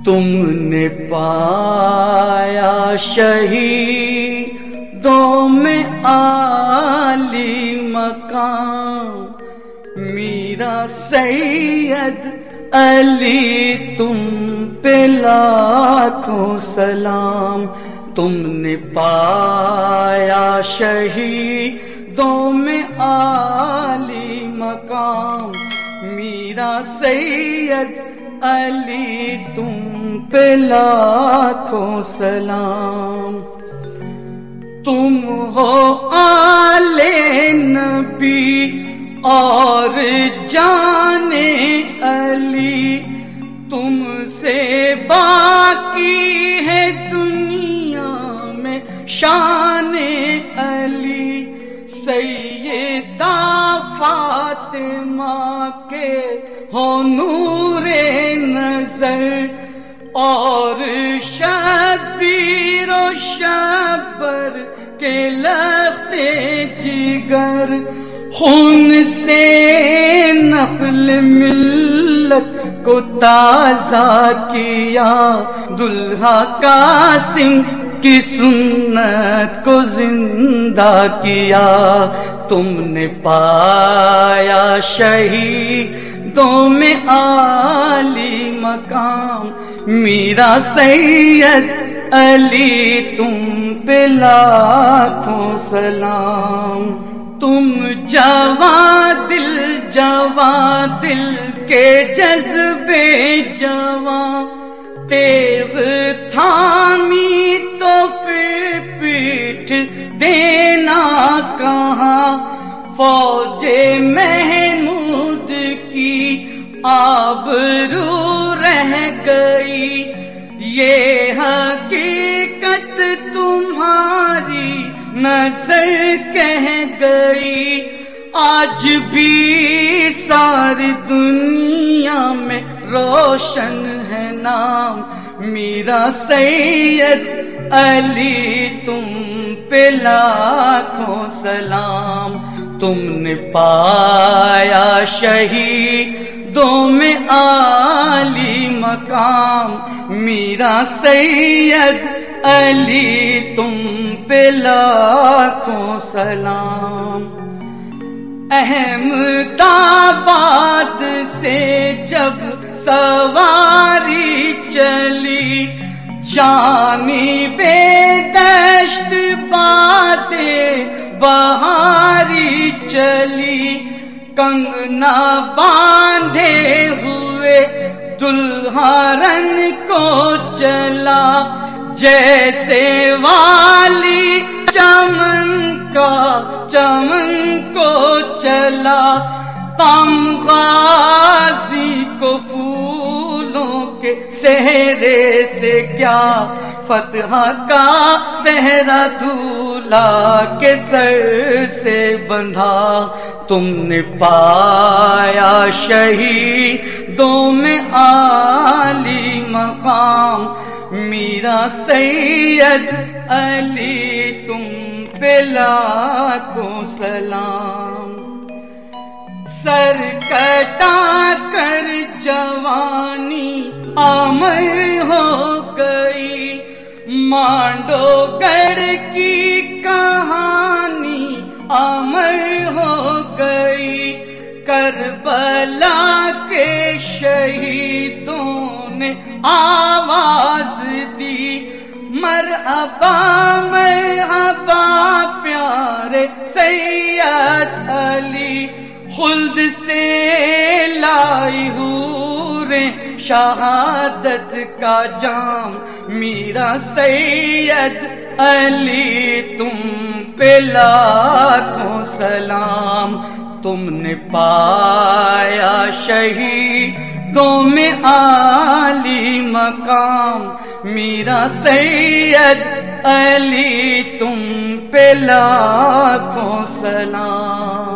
تم نے پایا شہیدوں میں عالی مقام، میرا سید علی تم پہ لاکھوں سلام۔ تم نے پایا شہیدوں میں عالی مقام، میرا سید علی تم پہ لاکھوں سلام۔ تم ہو آل نبی اور جان علی، تم سے باقی ہے دنیا میں شان علی۔ سیدہ فاطمہ کے ہو نور نظر، اور شبیر و شبر کے لخت جگر، خون سے نخل ملت کو تازہ کیا، دلہا قاسم کی سنت کو زندہ کیا۔ تم نے پایا شہیدوں میں عالی مقام، میرا سید علی تم پہ لاکھوں سلام۔ تم جواں دل کے جذبے جواں، تیغ تھامی تو پھر پیٹھ دینا کہاں، فوج محمود کی آبرو رہ گئی، یہ حقیقت تمہاری نظر کہہ گئی۔ آج بھی ساری دنیا میں روشن ہے نام، میرا سید علی تم پہ لاکھوں سلام۔ تم نے پایا شہیدوں میں عالی مقام، میرا سید علی تم پہ لاکھوں سلام۔ احمد آباد سے جب سواری چلی، جانب دشت بادے بہاری چلی، کنگنا باندھے ہوئے دلہا رن کو چلا، جیسے والی چمن کو چلا، تم غازی کو پھولوں کے صحرے سے کیا، فتح کا صحرا دھولا کے سر سے بندھا۔ تم نے پایا شہیدوں میں عالی مقام، میرا سید علی تم پہ لاکھوں سلام۔ سر کٹا کر جوانی آمر ہو گئی، مانڈو گڑھ کی کہانی آمر ہو گئی، کربلا کے شہیدوں نے آواز دی، مرحبا مرحبا پیارے سید علی، خلد سے لائی حوریں شہادت کا جام، میرا سید علی تم پہ لاکھوں سلام۔ تم نے پایا شہیدوں میں عالی مقام، میرا سید علی تم پہ لاکھوں سلام۔